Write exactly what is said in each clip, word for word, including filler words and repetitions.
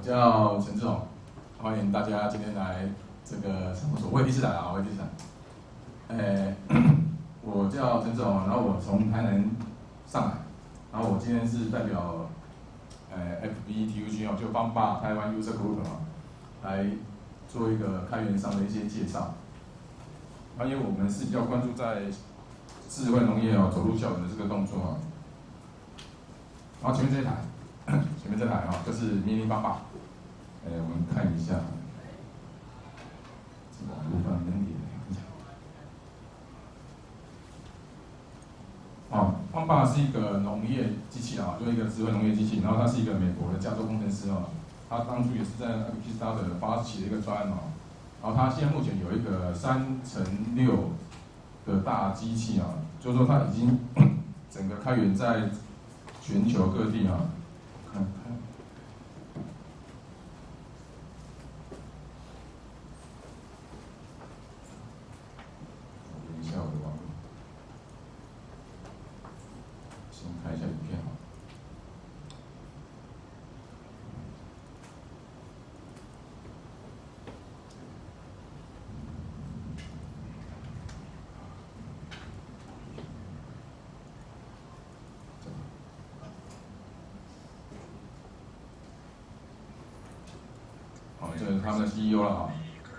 叫陈志宏，欢迎大家今天来这个事务所。我也第一次来啊，我也第一次来。诶、欸，我叫陈志宏，然后我从台南上来，然后我今天是代表呃 F B T U G 哦，就方霸台湾 User Group 哦，来做一个开源上的一些介绍。因为我们是比较关注在智慧农业哦，走入校园的这个动作哦。然后前面这一台，前面这台哦，就是迷你方霸。哎，我们看一下，这网络方面点一下。哦，方霸是一个农业机器啊，就是一个智慧农业机器。然后他是一个美国的加州工程师哦，他当初也是在那个 Kickstarter 发起的一个专案哦。然后他现在目前有一个三乘六的大机器啊，就是说他已经整个开源在全球各地啊。看看。等一下我的网络，先看一下影片啊。好，这是他们的 C E O 了啊。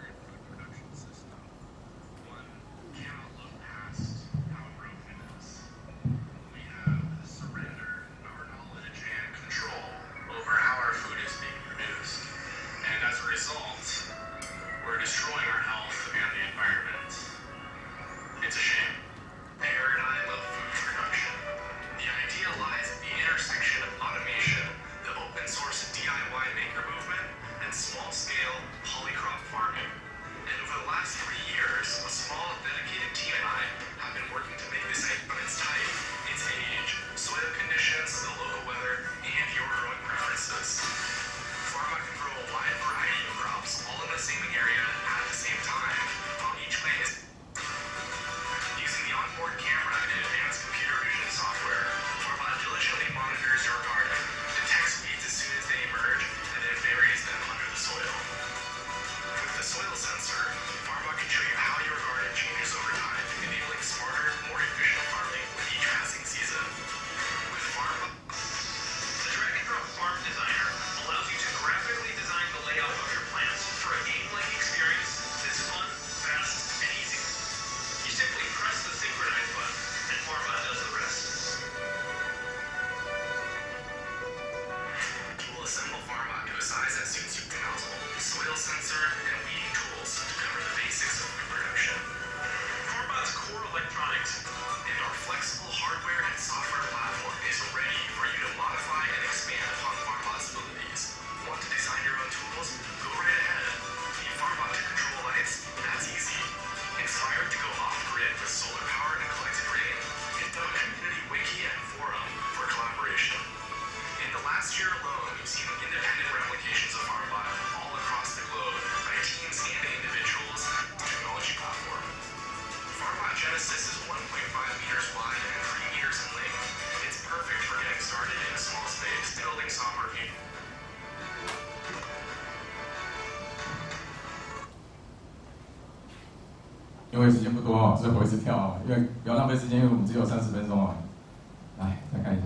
因为时间不多哦，所以我一直跳哦，因为不要浪费时间，因为我们只有三十分钟哦。来，再看一下，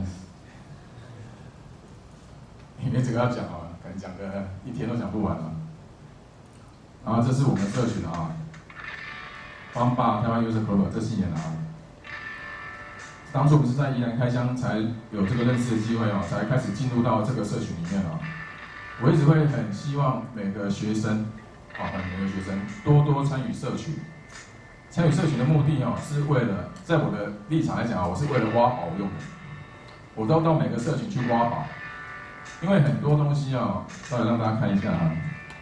因为这个要讲哦，可能讲个一天都讲不完了。然后这是我们社群啊，方霸台湾 User Group 这四年了啊。当初我们是在宜兰开箱才有这个认识的机会哦，才开始进入到这个社群里面哦。我一直会很希望每个学生，啊，每个学生多多参与社群。参与社群的目的哦，是为了在我的立场来讲啊，我是为了挖宝用的。我都到每个社群去挖宝，因为很多东西啊，稍微让大家看一下啊。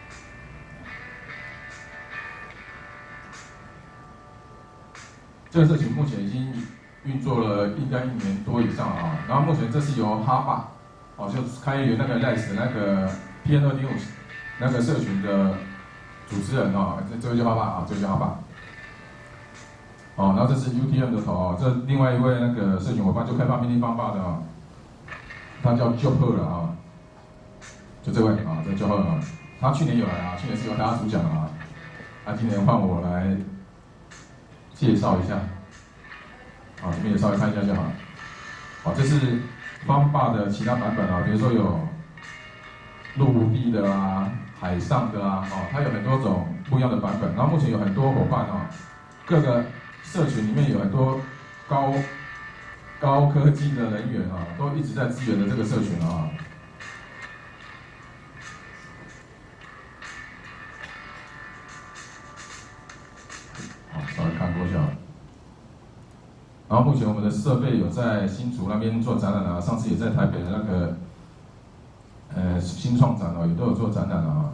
这个社群目前已经运作了应该一年多以上了啊。然后目前这是由哈霸，哦，就开源那个 Nice 那个 P N 二点五那个社群的主持人哦，这这位叫哈霸啊，这位叫哈霸。哦，然后这是 U T M 的头哦，这另外一位那个社群伙伴就开发迷你方霸的哦，他叫 Joper 了啊， 就这位啊，这就啊，他去年有来啊，去年是由大家主讲啊，那、啊、今年换我来介绍一下，啊，这边也稍微看一下就好。好，这是方霸的其他版本啊，比如说有陆地的啊、海上的啊，哦，它有很多种不一样的版本。然后目前有很多伙伴啊，各个社群里面有很多高高科技的人员啊，都一直在支援的这个社群啊。好，稍微看过一下。然后目前我们的设备有在新竹那边做展览啊，上次也在台北的那个呃新创展哦，也都有做展览啊。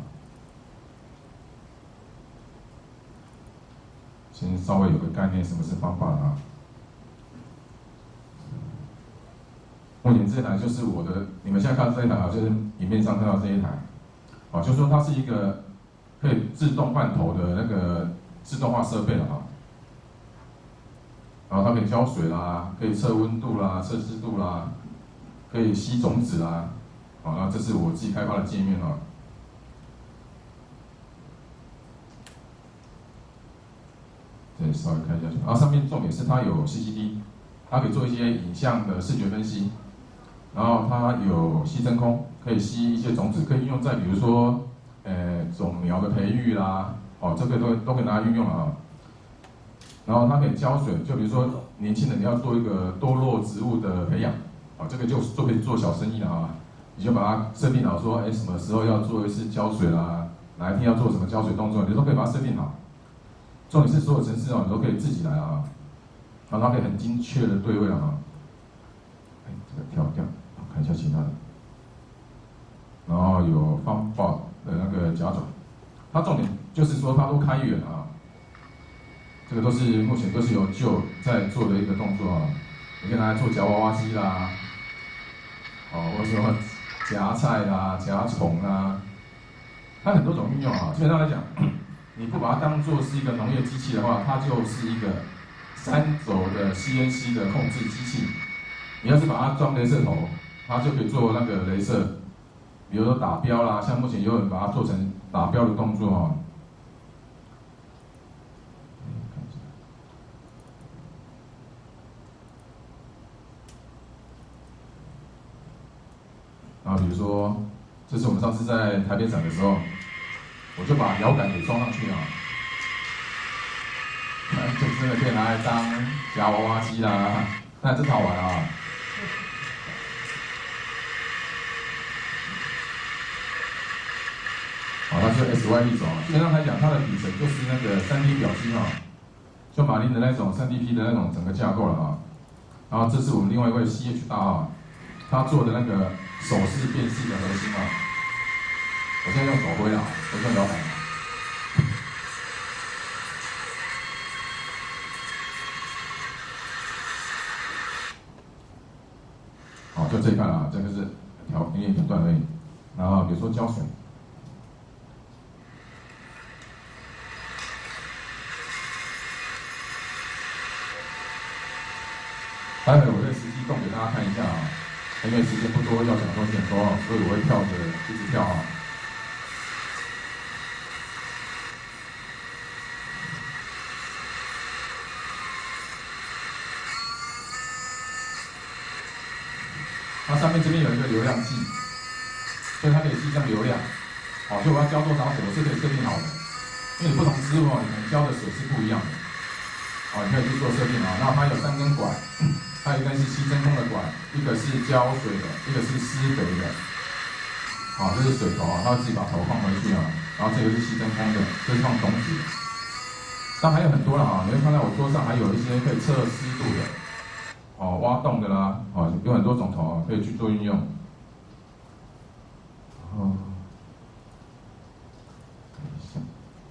先稍微有个概念，什么是方法啊？目前这台就是我的，你们现在看到这一台啊，就是影片上看到这一台，啊，就是说它是一个可以自动换头的那个自动化设备了啊。然后它可以浇水啦，可以测温度啦、测湿度啦，可以吸种子啦，好，那这是我自己开发的界面啊。对，稍微看一下，然后上面重点是它有 C C D， 它可以做一些影像的视觉分析，然后它有吸真空，可以吸一些种子，可以运用在比如说，呃，种苗的培育啦，哦，这个都都可以拿来运用啊。然后它可以浇水，就比如说年轻人你要做一个多肉植物的培养，啊，这个就就可以做小生意了啊。你就把它设定好说，哎，什么时候要做一次浇水啦，哪一天要做什么浇水动作，你都可以把它设定好。重点是所有程式啊，你都可以自己来啊，然后它可以很精确的对位啊。哎，这个跳掉，看一下其他的。然后有方法的那个甲种，它重点就是说它都开源啊。这个都是目前都是由旧在做的一个动作啊，你可以拿来做夹娃娃机啦，哦，或者说夹菜啦、夹虫啦，它很多种运用啊。基本上来讲，你不把它当做是一个农业机器的话，它就是一个三轴的 C N C 的控制机器。你要是把它装雷射头，它就可以做那个雷射，比如说打标啦，像目前有人把它做成打标的动作啊。然后比如说，这是我们上次在台北展的时候，我就把摇杆给装上去啊，就真的可以拿来当夹娃娃机啦，那真好玩啊！好，它是 S Y 一种，基本上来讲，它的底层就是那个 三 D 表机啊，就马林的那种 三 D P 的那种整个架构了啊。然后这是我们另外一位 C H 大啊，他做的那个手势辨识的核心啊，我现在用手挥啦，我用摇杆。好，就这一块啊，这个是调音乐片段而已。然后比如说浇水，待会我会实际动给大家看一下啊。因为时间不多，要讲的东西很多，所以我会跳着一直跳啊。它上面这边有一个流量计，所以它可以计算流量。好，所以我要浇多少水，我是可以设定好的。因为你不同植物哦，你可能浇的水是不一样的。好，你可以去做设定啊。那它有三根管。它有一根是吸真空的管，一个是浇水的，一个是施肥的。好，这是水头啊，它自己把头放回去啊。然后这个是吸真空的，这是放种子的。当然还有很多了啊，你会看到我桌上还有一些可以测湿度的，哦，挖洞的啦，哦，有很多种头啊，可以去做运用。哦，看一下。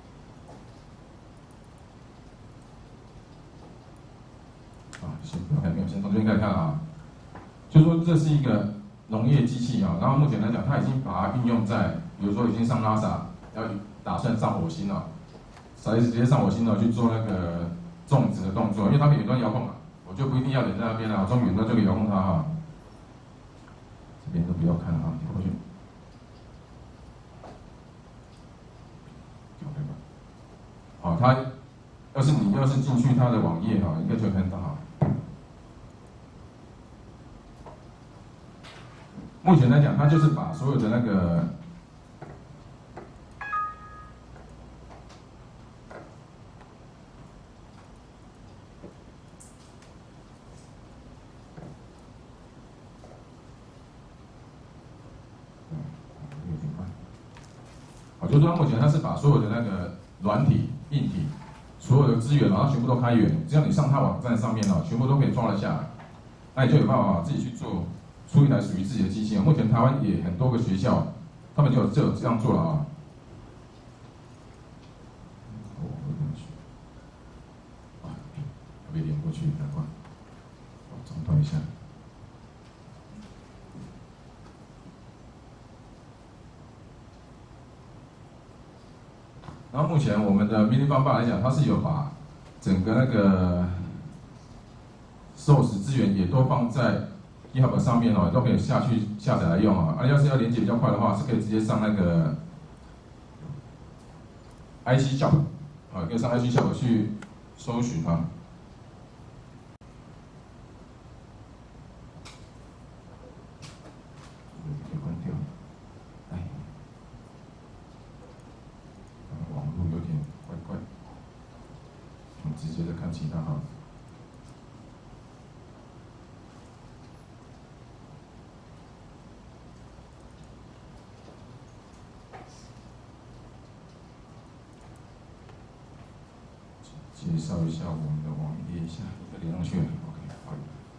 啊，先不要看，没有，先从这边开始看啊。就说这是一个农业机器啊，然后目前来讲，它已经把它运用在，比如说已经上 NASA， 要打算上火星了，直接直接上火星了去做那个种植的动作，因为它可以远端遥控嘛，我就不一定要人在那边了，我从远端就可以遥控它哈。这边都不要看啊，跳过去。 哦，它要是你要是进去它的网页哈，应该就会看到哈。目前来讲，它就是把所有的那个好，就是说目前它是把所有的那个软体、硬体，所有的资源，然后全部都开源，只要你上它网站上面哦，全部都可以抓得下来，那你就有办法自己去做出一台属于自己的机器。目前台湾也很多个学校，他们就有就有这样做了啊。哦，我过去，啊，被连过去，赶快，我中断一下。然后目前我们的 mini 方法来讲，它是有把整个那个 source 资源也都放在 GitHub 上面哦，都可以下去下载来用啊。啊，要是要连接比较快的话，是可以直接上那个 I C Shop 啊，可以上 I C Shop 去搜寻啊。给关掉。哎。网络有点怪怪，我们直接再看其他哈。介绍一下我们的网页一下，一个连上去了 ，OK， 好。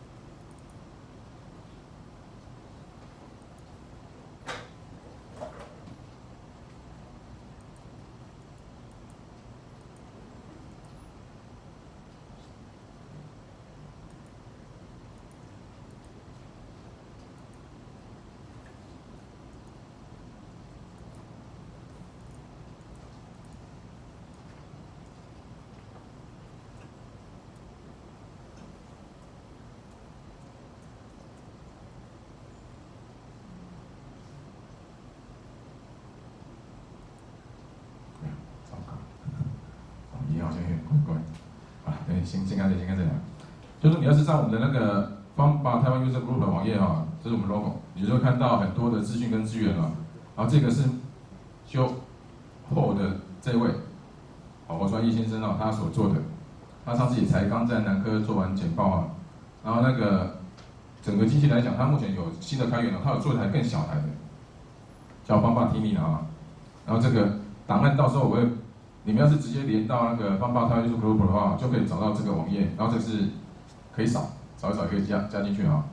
好像有点怪怪啊，对，先先看这，先看这两，就是你要是上我们的那个方法台湾 User Group 的网页哈，这是我们 logo， 你就会看到很多的资讯跟资源了。然后这个是修后的这位，好，我专业先生啊，他所做的，他上次也才刚在南科做完简报啊。然后那个整个机器来讲，它目前有新的开源了，它有做一台更小台的，叫方法 Timmy 啊。然后这个档案到时候我会。你们要是直接连到那个方法台湾 User Group 的话，就可以找到这个网页，然后这是可以扫，扫一扫可以加加进去啊。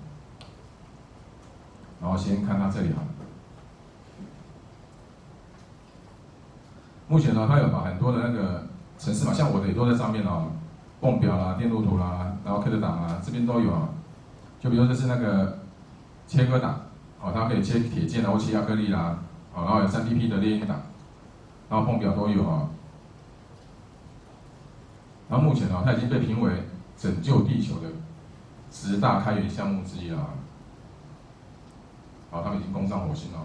然后先看它这里哈。目前呢，它有把很多的那个程式嘛，像我的也都在上面哦，泵表啦、电路图啦，然后 K 的档啊，这边都有啊。就比如说这是那个切割档，哦，它可以切铁件啊或切亚克力啦，哦，然后有 三 P P 的列印档，然后泵表都有啊。然后目前呢，它已经被评为拯救地球的十大开源项目之一了。好，他们已经攻上火星了，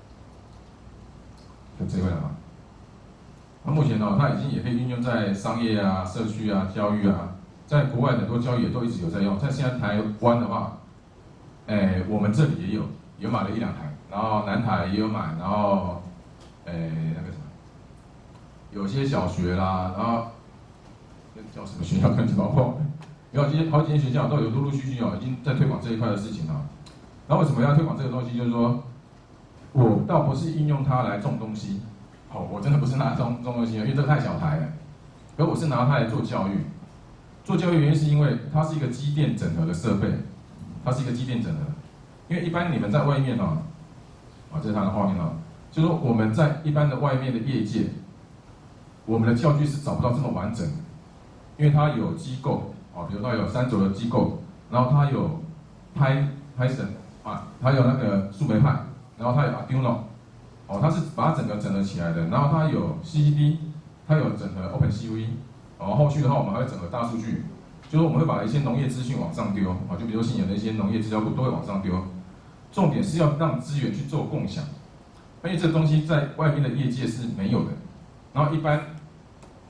就这位了嘛。那目前呢，它已经也可以运用在商业啊、社区啊、教育啊，在国外很多教育也都一直有在用。在现在台湾的话，哎，我们这里也有，有买了一两台，然后南台也有买，然后，哎，那个什么，有些小学啦，然后。叫什么学校跟包括，然后这些好几间学校都有陆陆续续哦，已经在推广这一块的事情了。然后为什么要推广这个东西？就是说，我倒不是应用它来种东西，哦，我真的不是拿来种种东西，因为这太小台了。而我是拿它来做教育，做教育原因是因为它是一个机电整合的设备，它是一个机电整合。因为一般你们在外面哦，啊，这是它的画面哦，就是说我们在一般的外面的业界，我们的教具是找不到这么完整的。因为它有机构啊，比如说有三轴的机构，然后它有 Python 啊，它有那个树莓派，然后它有 Arduino， 哦，它是把它整个整合起来的。然后它有 C C D， 它有整合 OpenCV， 哦，后续的话我们还会整合大数据，就是我们会把一些农业资讯往上丢啊，就比如说现有的一些农业资料库都会往上丢。重点是要让资源去做共享，因为这个东西在外面的业界是没有的。然后一般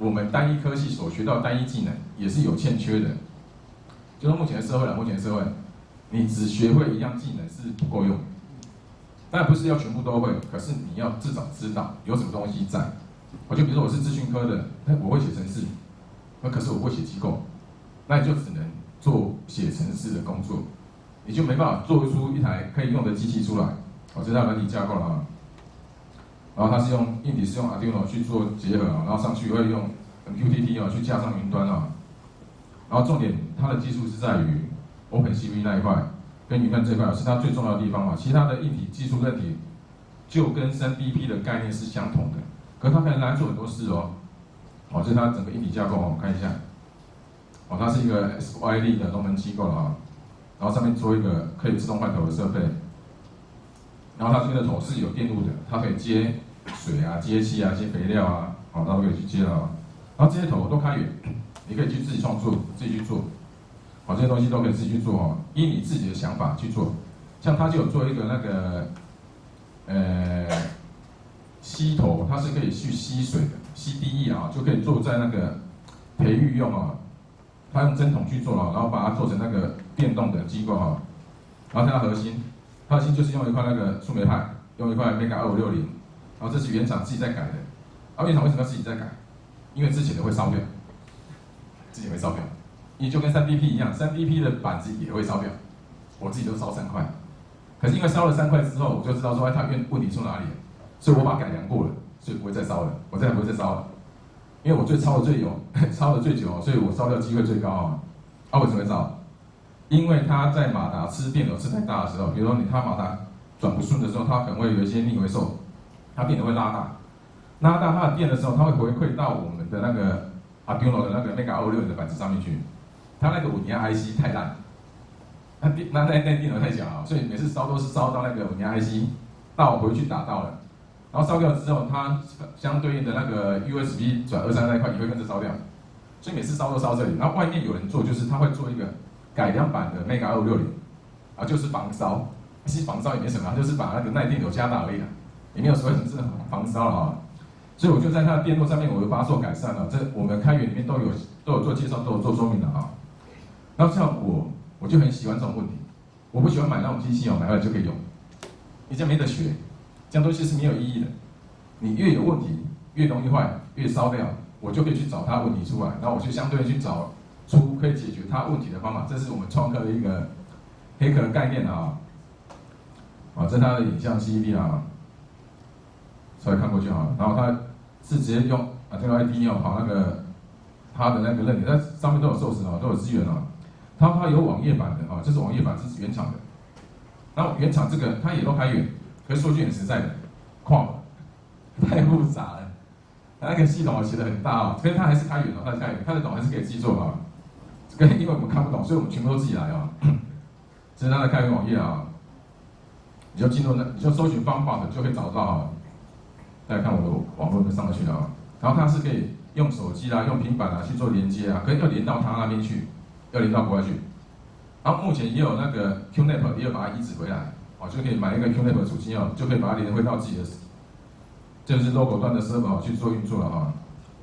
我们单一科系所学到单一技能也是有欠缺的。就是目前的社会啦，目前的社会，你只学会一样技能是不够用。当然不是要全部都会，可是你要至少知道有什么东西在。我就比如说我是资讯科的，我会写程式，那可是我不会写机构，那你就只能做写程式的工作，你就没办法做出一台可以用的机器出来。我知道软体架构了啊，然后它是用硬体是用 Arduino 去做结合，然后上去会用 M Q T T 啊去架上云端啊，然后重点它的技术是在于 OpenCV 那一块。跟云端这块是它最重要的地方嘛，其他的硬体技术问题就跟 三 D P 的概念是相同的，可是它可以来做很多事哦。哦，这是它整个硬体架构哦，我们看一下。哦，它是一个 S Y D 的龙门机构了啊，然后上面做一个可以自动换头的设备，然后它这边的头是有电路的，它可以接水啊、接气啊、接肥料啊，哦，它都可以去接了啊。然后这些头都开源，你可以去自己创作、自己去做。好，这些东西都可以自己去做哦，依你自己的想法去做。像他就有做一个那个，呃，吸头，它是可以去吸水的，吸滴液啊，就可以做在那个培育用啊。他用针筒去做了，然后把它做成那个电动的机构哈。然后看它核心，它核心就是用一块那个树莓派，用一块 Mega 二五六零，然后这是原厂自己在改的。啊，原厂为什么要自己在改？因为之前的会烧掉，之前会烧掉。你就跟 三 D P 一样 ，三 D P 的板子也会烧掉，我自己都烧三块，可是因为烧了三块之后，我就知道说，哎，它问问题出哪里了，所以我把它改良过了，所以不会再烧了，我再也不会再烧了，因为我最烧的最有，烧的最久，所以我烧掉机会最高啊。啊，为什么会烧？因为它在马达吃电流吃太大的时候，比如说你它马达转不顺的时候，它可能会有一些逆回收，它电流会拉大，拉大它的电的时候，它会回馈到我们的那个 Arduino 的那个 Mega 二五六零的板子上面去。它那个稳定 I C 太烂，那电那那那电流太小了，所以每次烧都是烧到那个稳定 I C 倒回去打到了，然后烧掉之后，它相对应的那个 U S B 转二三那一块也会跟着烧掉，所以每次烧都烧这里。然后外面有人做，就是他会做一个改良版的 Mega 二五六零，啊，就是防烧，其实防烧也没什么，就是把那个耐电流加大而已啦，也没有所谓什么是防烧了啊。所以我就在它的电路上面，我就把它做改善了。这我们开源里面都有都有做介绍，都有做说明的啊。然后像我，我就很喜欢这种问题，我不喜欢买那种机器哦，买回来就可以用，你这样没得学，这样东西是没有意义的。你越有问题，越容易坏，越烧掉，我就可以去找它问题出来，然后我就相对去找出可以解决它问题的方法。这是我们创客的一个黑客的概念啊。啊，这是它的影像 C D 啊，稍微看过去好了。然后它是直接用啊这个 I D 哦跑那个它的那个韧点，它上面都有寿司哦，都有资源哦。它它有网页版的啊，这是网页版，这是原厂的。然后原厂这个它也都开源，可是说句很实在的，跨太复杂了，它那个系统写的很大啊，可是它还是开源哦，它是开源，看得懂还是可以自己做啊。这个因为我们看不懂，所以我们全部都自己来啊。这是它的开源网页啊，你就进入那，你就搜寻方法的就可以找到啊。大家看我的网络就上得去了啊。然后它是可以用手机啊、用平板啊去做连接啊，可是要连到它那边去。要连到国外去，然后目前也有那个 Q N A P 也有把它移植回来，哦，就可以买一个 Q N A P 主机哦，就可以把它连回到自己的，这个是 logo 端的 server 去做运作了哈。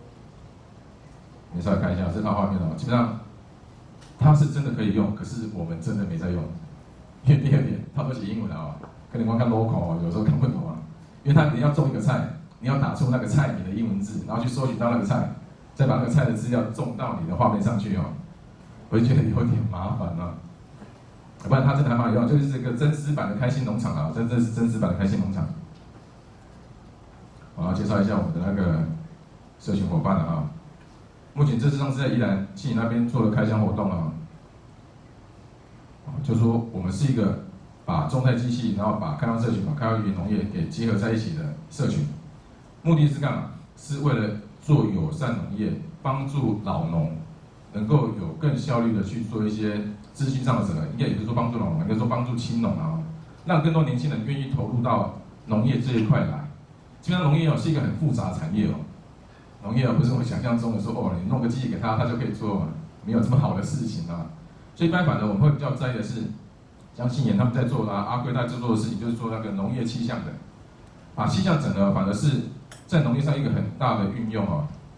你稍微看一下这套画面哦，基本上它是真的可以用，可是我们真的没在用，因为第二点它都写英文啊，可能光看 logo 哦，有时候看不懂啊，因为它你要种一个菜，你要打出那个菜名的英文字，然后去搜寻到那个菜，再把那个菜的资料种到你的画面上去哦。我就觉得有点麻烦了、啊，不然它真的还蛮有用，就是这个真实版的开心农场啊，真正是真实版的开心农场。我要介绍一下我们的那个社群伙伴了啊。目前这次上次在宜兰七里那边做了开箱活动啊，就说我们是一个把种菜机器，然后把开放社群、把开放园农业给结合在一起的社群。目的是干嘛？是为了做友善农业，帮助老农。能够有更效率的去做一些资讯上的整合，应该也不是说帮助老农，应该说帮助青农啊，让更多年轻人愿意投入到农业这一块来。基本上农业哦是一个很复杂的产业哦，农业哦不是我们想象中的说哦你弄个机器给他，他就可以做，没有这么好的事情啊。所以一般反正我们会比较在意的是，像信研他们在做的、啊，阿贵在做做的事情，就是做那个农业气象的，啊气象整合反而是在农业上一个很大的运用哦。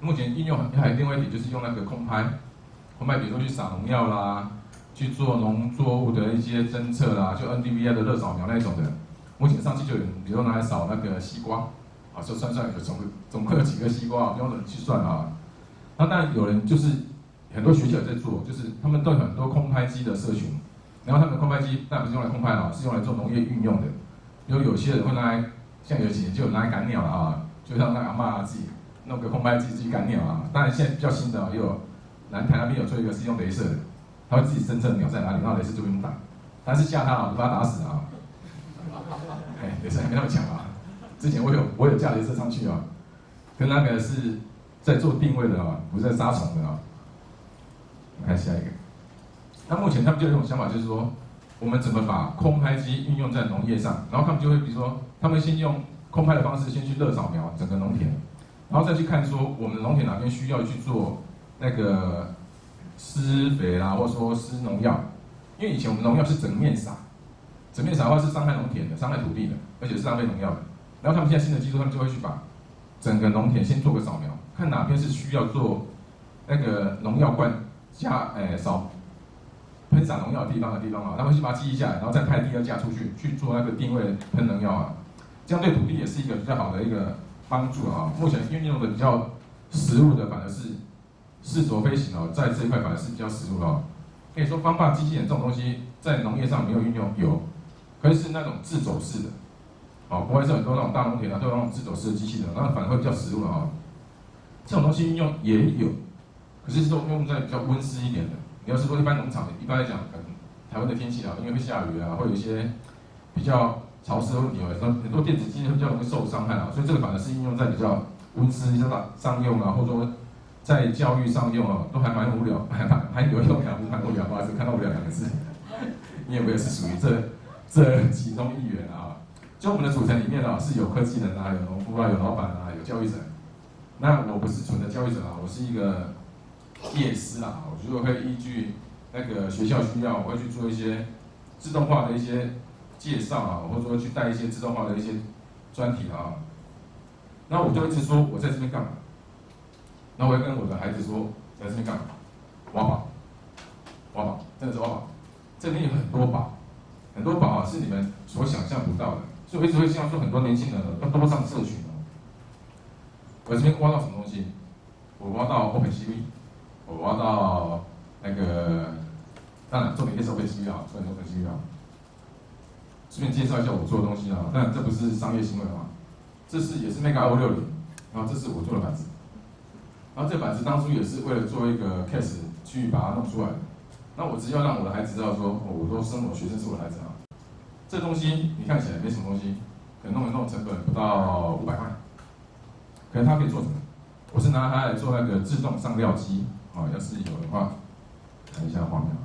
目前应用还有另外一点就是用那个空拍，空拍比如说去撒农药啦，去做农作物的一些侦测啦，就 N D V I 的热扫描那一种的。目前上期就有人，比如说拿来扫那个西瓜，啊，就算算有总总共有几个西瓜，不用人去算啊。那当然有人就是很多学校也在做，就是他们都有很多空拍机的社群，然后他们的空拍机那不是用来空拍啊，是用来做农业运用的。比如有些人会拿来，像有几年就有拿来赶鸟了啊，就像那个阿嬷自己弄个空拍机自己赶鸟啊。当然现在比较新的，也有南台那边有做一个是用雷射的，他会自己侦测鸟在哪里，然后雷射就不用打，但是吓他啊，把他打死啊。哎，雷射还没那么强啊。之前我有我有架雷射上去啊，跟那个是在做定位的啊，不是在杀虫的啊。我看下一个。那目前他们就有一种想法，就是说，我们怎么把空拍机运用在农业上？然后他们就会，比如说，他们先用空拍的方式，先去热扫描整个农田，然后再去看说，我们的农田哪边需要去做那个施肥啦，或者说施农药。因为以前我们农药是整面撒，整面撒的话是伤害农田的，伤害土地的，而且是浪费农药的。然后他们现在新的技术，他们就会去把整个农田先做个扫描，看哪边是需要做那个农药灌加诶扫喷洒农药的地方的地方啊，他们去把它记忆下来，然后再派第二架出去去做那个定位喷农药啊，这样对土地也是一个比较好的一个帮助啊。目前运用的比较实务的反而是四轴飞行哦，在这一块反而是比较实务的哦。可以说方法机器人这种东西在农业上没有运用，有，可是是那种自走式的。哦，国外是很多那种大农田啊，都有那种自走式的机器人，那反而会比较实务的啊。这种东西运用也有，可是都用在比较温湿一点的。你要是说一般农场，一般来讲，可能台湾的天气啊，因为会下雨啊，会有一些比较潮湿的问题哦，很多很多电子机会比较容易受伤害啊，所以这个反而是应用在比较温湿上用啊，或者说在教育上用啊，都还蛮无聊，还蛮还有用啊，不是蛮无聊，不好意思，看到无聊两个字，你也不也是属于这这其中一员啊。就我们的组成里面啊，是有科技人啊，有农夫啊，有老板啊，有教育者。那我不是纯的教育者啊，我是一个业师啊，我就会依据那个学校需要，我会去做一些自动化的一些介绍啊，或者说去带一些自动化的一些专题啊。那我就一直说我在这边干嘛？那我会跟我的孩子说，在这边干嘛？挖宝，挖宝，真的是挖宝。这边有很多宝，很多宝啊是你们所想象不到的。所以我一直会希望说，很多年轻人要多上社群哦。我这边挖到什么东西？我挖到 OpenCV， 我挖到那个，当然重点也是 OpenCV 啊，重点是 OpenCV 啊。顺便介绍一下我做的东西啊，当然这不是商业行为啊，这是也是 Mega 五六零，然后这是我做的板子，然后这板子当初也是为了做一个 case 去把它弄出来的。那我只要让我的孩子知道说，哦，我说生我学生是我的孩子啊。这东西你看起来没什么东西，可能弄一弄成本不到五百万，可能它可以做什么？我是拿它来做那个自动上料机，啊，要是有的话，看一下画面啊，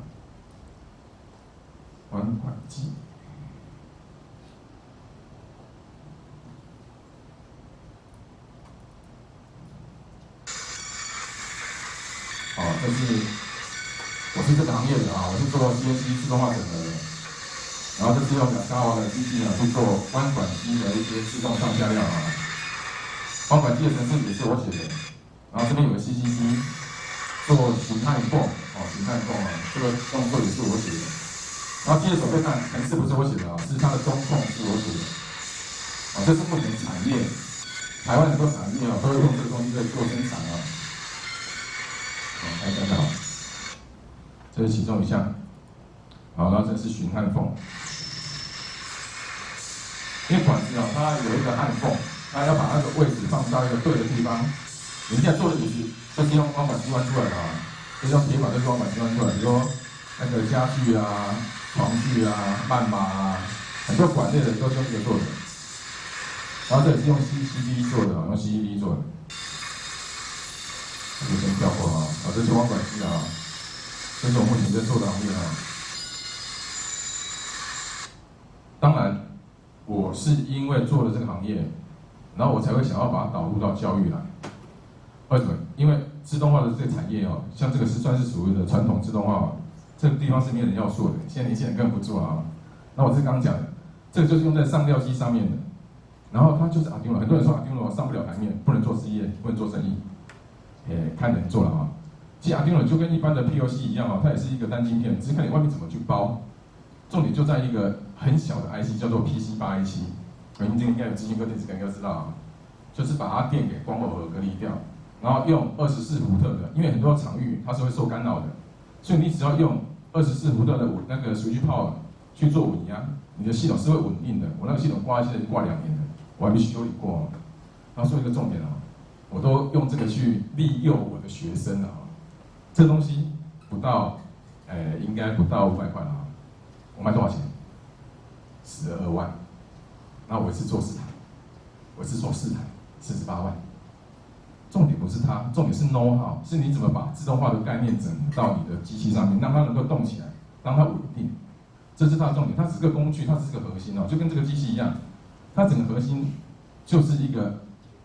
还款机。哦，这是我是这个行业的啊，我是做 C N C 自动化整合的。然后这是用两千瓦的机器呢去做弯管机的一些自动上下料啊，弯管机的程式也是我写的，然后这边有个 C C C 做形态缝，哦，形态缝啊，这个动作也是我写的。然后接着手背看，程式不是我写的啊，是它的中控是我写的。啊，这是目前产业，台湾很多产业啊都会用这个东西在做生产啊。好，来看看，这是其中一项。好，然后这是循焊缝。因为管子啊，它有一个焊缝，它要把那个位置放到一个对的地方。你现在做的也是，这是用弯管机弯出来的啊，这是用铁管，这是弯管机弯出来的。比如说那个家具啊、床具啊、幔马啊，很多管类的都是用这个做的。然后这也是用 C C D 做的，用 C C D 做的。我就先跳过啊，啊，这是弯管机啊，这是我目前在做的行业啊。当然。我是因为做了这个行业，然后我才会想要把它导入到教育来。为什么？因为自动化的这个产业哦，像这个是算是属于的传统自动化，这个地方是没有人要做的，现在年轻人根本不做啊。那我是刚刚讲的，这个就是用在上料机上面的，然后它就是 Arduino， 很多人说 Arduino 上不了台面，不能做事业，不能做生意。 诶看人做了啊。其实 Arduino 就跟一般的 P L C 一样啊，它也是一个单晶片，只是看你外面怎么去包。重点就在一个很小的 I C， 叫做 P C 八 A 七。你们这个应该有资讯科电子应该知道啊，就是把它电给光耦合隔离掉，然后用二十四伏特的，因为很多场域它是会受干扰的，所以你只要用二十四伏特的那个 switch power 去做稳压，你的系统是会稳定的。我那个系统挂现在挂两年了，我还没修理过。然后说一个重点啊，我都用这个去利诱我的学生啊，这东西不到，呃，应该不到五百块啊，我卖多少钱？十二万。那我一次做四台，我一次做四台，四十八万。重点不是它，重点是 know how， 是你怎么把自动化的概念整合到你的机器上面，让它能够动起来，让它稳定。这是它的重点，它只是个工具，它只是个核心哦，就跟这个机器一样，它整个核心就是一个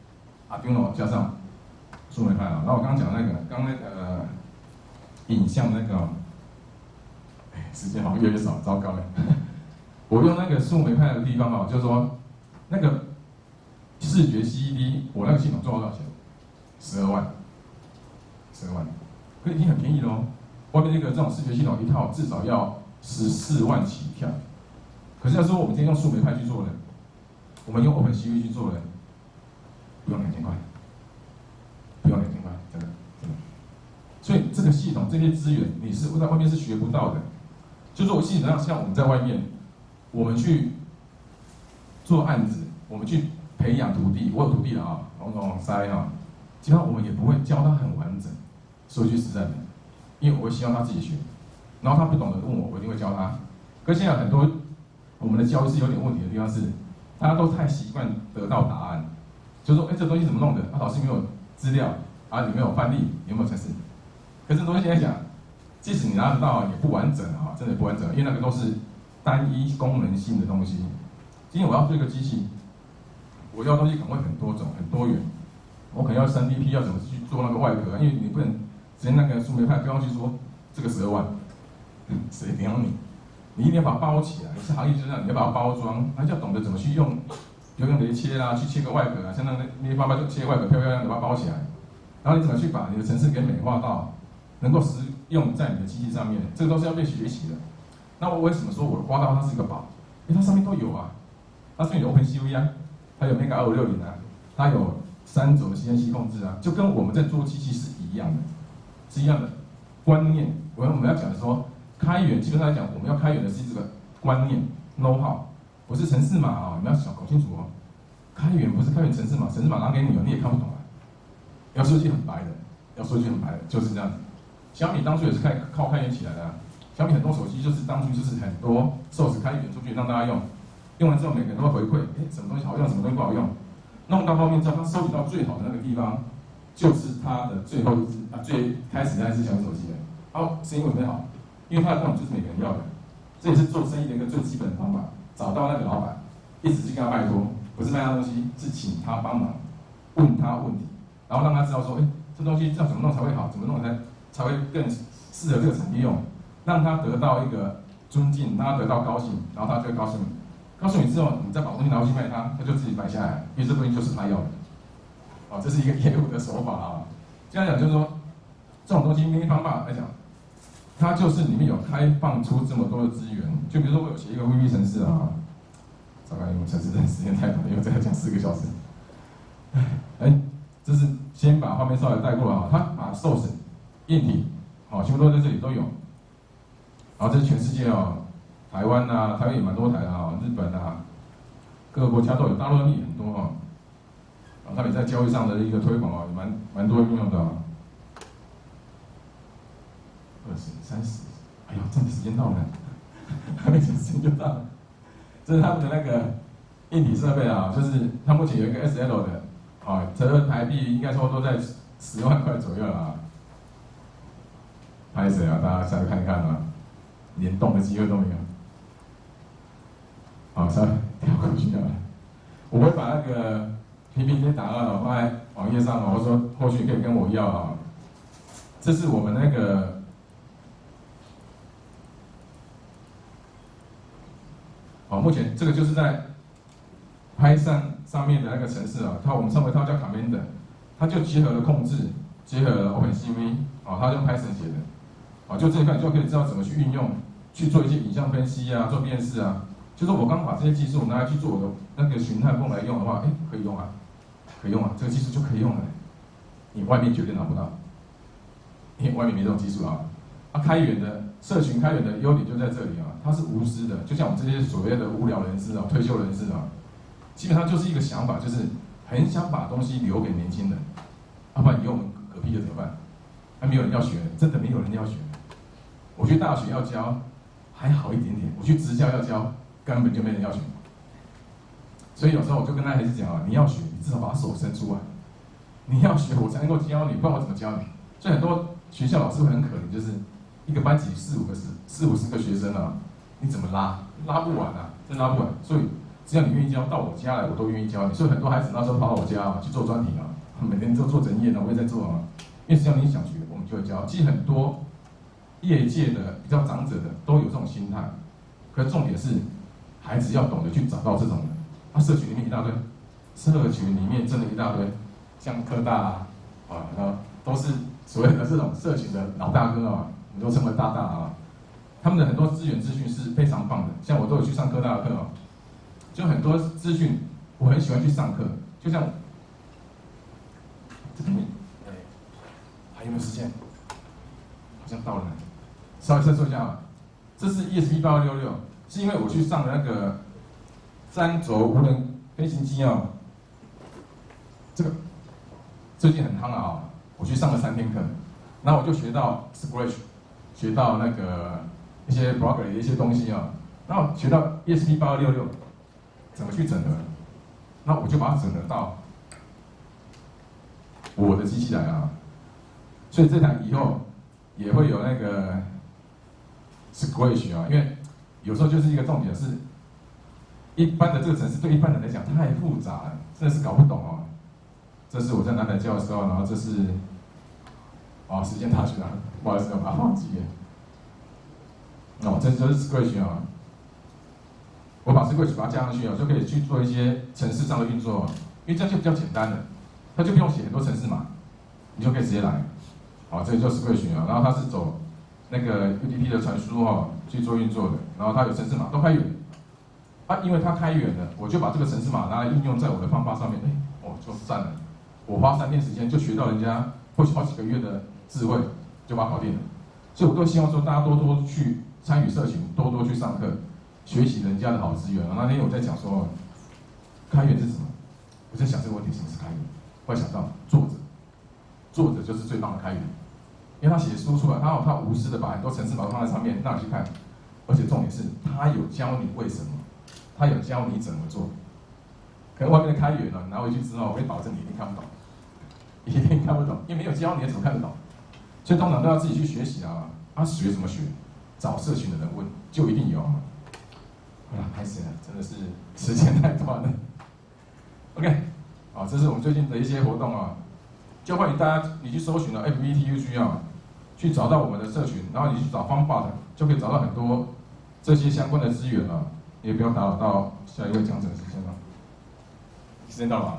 Arduino 加上数媒派啊。然后我刚刚讲那个，刚那个、呃、影像那个，哎，时间好像越来越少，糟糕了。我用那个数媒派的地方啊，就是说那个视觉 C E D， 我那个系统做多少钱？十二万，十二万，可已经很便宜了哦。外面那个这种视觉系统一套至少要十四万起跳。可是要说我们今天用数媒派去做的，我们用 OpenCV 去做的，不用两千块，不用两千块，真的真的。所以这个系统这些资源你是在外面是学不到的。就是我基本上像我们在外面。我们去做案子，我们去培养徒弟，我有徒弟了啊，往往塞哈，基本上我们也不会教他很完整。说句实在的，因为我会希望他自己学，然后他不懂的问我，我一定会教他。可现在很多我们的教育是有点问题的地方是，大家都太习惯得到答案，就说哎这东西怎么弄的？啊老师没有资料啊，你没有范例，你有没有程式？可是东西现在讲，即使你拿得到也不完整啊，真的不完整，因为那个都是。单一功能性的东西，今天我要做一个机器，我要的东西可能会很多种、很多元。我可能要 三 D P 要怎么去做那个外壳，因为你不能直接那个数媒派标上去说这个十二万，谁鸟你？你一定要把它包起来。是行业就是这样，你要把它包装，还要懂得怎么去用，比如用雷切啊，去切个外壳啊，像那那些爸爸就切外壳漂漂亮亮的把它包起来。然后你怎么去把你的程式给美化到能够实用在你的机器上面，这个都是要被学习的。那我为什么说我的刮刀它是一个宝？因为它上面都有啊，它上面有 OpenCV 啊，它有 Mega 二五六零啊，它有三轴的 C N C 控制啊，就跟我们在做机器是一样的，是一样的观念。我我们要讲的说，开源基本上来讲，我们要开源的是这个观念 know how， 我是程式码啊，你们要搞清楚哦。开源不是开源程式码，程式码拿给你了你也看不懂啊。要说句很白的，要说句很白的，就是这样子。小米当初也是开靠开源起来的啊。小米很多手机就是当初就是很多 source 开源出去让大家用，用完之后每个人都会回馈，哎，什么东西好用，什么东西不好用，弄到后面之后，它收集到最好的那个地方，就是它的最后一只啊最开始那一只小米手机的。好，是因为没好，因为它的那种就是每个人要的，这也是做生意的一个最基本的方法。找到那个老板，一直去跟他拜托，不是卖他东西，是请他帮忙，问他问题，然后让他知道说，哎，这东西要怎么弄才会好，怎么弄才才会更适合这个产业用。让他得到一个尊敬，让他得到高兴，然后他就会告诉你，告诉你之后，你再把东西拿回去卖他，他就自己买下来，因为这东西就是他要的。哦，这是一个业务的手法啊。这样讲就是说，这种东西没方法来讲，它就是里面有开放出这么多的资源。就比如说我有写一个 V B 程式啊，大概因为程式的时间太短，因为这要讲四个小时。哎，这是先把画面稍微带过来啊，它把 source 硬体，好，全部都在这里都有。然后这是全世界哦，台湾啊，台湾也蛮多台的啊，日本啊，各个国家都有，大陆也很多哦。然后它也在教育上的一个推广哦，也蛮蛮多应用的、哦。二十三十，哎呦，真的时间到了，还没时间就到了。这是他们的那个硬体设备啊，就是它目前有一个 S L 的，啊，折台币应该说都在十万块左右了啊。拍谁啊？大家下去看一看啊。连动的机会都没有。好，稍微跳过去了。我会把那个 P P T 档案放在网页上哦，或者说后续可以跟我要啊。这是我们那个哦，目前这个就是在 Python 上面的那个程式啊，它我们称为它叫 Commander， 它就结合了控制， 结合 OpenCV， 哦，它用 Python 写的，啊，就这一块你就可以知道怎么去运用，去做一些影像分析啊，做辨识啊。就是我刚把这些技术拿来去做我的那个循态泵来用的话，哎，可以用啊，可以用啊，这个技术就可以用了。你外面绝对拿不到，因为外面没这种技术啊。啊，开源的社群开源的优点就在这里啊，它是无私的，就像我们这些所谓的无聊人士啊、退休人士啊，基本上就是一个想法，就是很想把东西留给年轻人，要、啊、不然以后我们嗝屁了怎么办？还没有人要学，真的没有人要学。我去大学要教还好一点点，我去职教要教根本就没人要学。所以有时候我就跟他孩子讲啊，你要学，你至少把手伸出来，你要学我才能够教你，不然我怎么教你？所以很多学校老师会很可怜，就是一个班级四五个四四五十个学生啊，你怎么拉？拉不完啊，真拉不完。所以只要你愿意教，到我家来我都愿意教你。所以很多孩子那时候跑到我家啊去做专题啊，每天都做整夜呢，我也在做啊。因为只要你想学，我们就会教。其实很多业界的比较长者的都有这种心态，可是重点是孩子要懂得去找到这种人。啊，社群里面一大堆，社群里面真的一大堆，像科大啊，啊，然后都是所谓的这种社群的老大哥啊，我们都称为大大啊。他们的很多资源资讯是非常棒的，像我都有去上科大的课啊，就很多资讯我很喜欢去上课，就像这边，哎，还有没有时间？好像到了，稍微再说一下啊，这是 E S P 八二六六，是因为我去上那个三轴无人飞行机啊，这个最近很夯啊，我去上了三天课，然后我就学到 Scratch， 学到那个一些 Blogger 的一些东西啊，然后学到 E S P 八二六六怎么去整合，那我就把它整合到我的机器来啊，所以这台以后也会有那个 Scratch 啊，因为有时候就是一个重点是。一般的这个程式对一般人来讲太复杂了，真的是搞不懂哦。这是我在南台教的时候，然后这是，哦，时间大去了，不好意思，我把它忘记了。哦，这就是 Scratch 啊，我把 Scratch 把它加上去啊，就可以去做一些程式上的运作，因为这样就比较简单了，它就不用写很多程式码，你就可以直接来。好，这个就是 Scratch 啊，然后它是走那个 U D P 的传输哈去做运作的，然后它有程式码都开源。啊，因为它开源了，我就把这个程式码拿来应用在我的方法上面，哎，哦，就赞了。我花三天时间就学到人家或许好几个月的智慧，就把它搞定了。所以我都希望说，大家多多去参与社群，多多去上课，学习人家的好资源。那天我在讲说，开源是什么？我在想这个问题，什么是开源？后来想到作者，作者就是最棒的开源，因为他写书出来，他他无私的把很多程式码放在上面，让你去看，而且重点是他有教你为什么。他有教你怎么做，可能外面的开源了，拿回去之后，我可以保证你一定看不懂，一定看不懂，因为没有教你怎么看得懂。所以通常都要自己去学习啊，啊学怎么学，找社群的人问，就一定有。啊，开始了，真的是时间太短了。OK， 好，这是我们最近的一些活动啊，就欢迎大家你去搜寻了 F B T U G 啊，去找到我们的社群，然后你去找方法的，就可以找到很多这些相关的资源了。也不要打扰到下一位讲者的时间了，时间到了吗？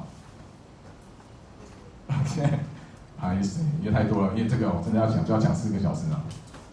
现在不好意思，因为太多了，因为这个我真的要讲就要讲四个小时了，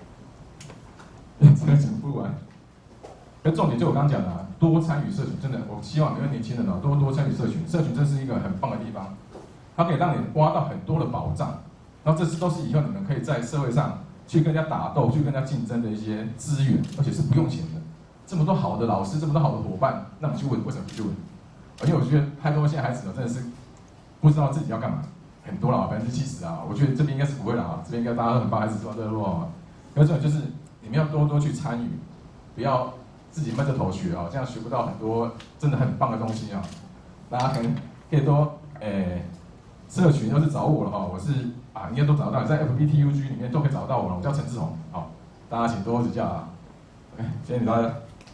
真的讲不完。而重点就我刚刚讲的、啊，多参与社群，真的，我希望每个年轻人哦，多多参与社群，社群真是一个很棒的地方，它可以让你挖到很多的宝藏，然后这些都是以后你们可以在社会上去跟人家打斗、去跟人家竞争的一些资源，而且是不用钱的。这么多好的老师，这么多好的伙伴，那我们去问，为什么不去问？因为我觉得太多现在孩子真的是不知道自己要干嘛，很多了，百分之七十啊，我觉得这边应该是不会了啊，这边应该大家都很棒，孩子说热络啊。可是这种就是你们要多多去参与，不要自己闷着头学啊，这样学不到很多真的很棒的东西啊。大家可能可以多诶，社群要是找我了哈，我是啊，应该都找到，在 F B T U G 里面都可以找到我了，我叫陈志宏，好，大家请多多指教啊。OK， 谢谢大家。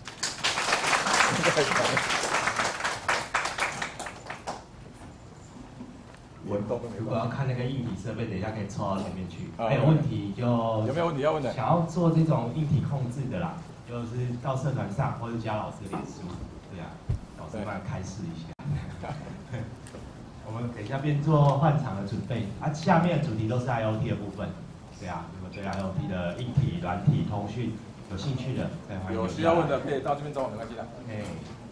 如果要看那个硬体设备，等一下可以抽到前面去。还有问题就有没有问题要问的？ 想要做这种硬体控制的啦，就是到社团上或者加老师脸书，对啊，老师帮开示一下。我我们等一下边做换场的准备，啊，下面的主题都是 I O T 的部分，对啊，如果对 I O T 的硬体、软体、通讯有兴趣的，再欢迎。 有需要问的可以到这边找我，没关系的。 OK。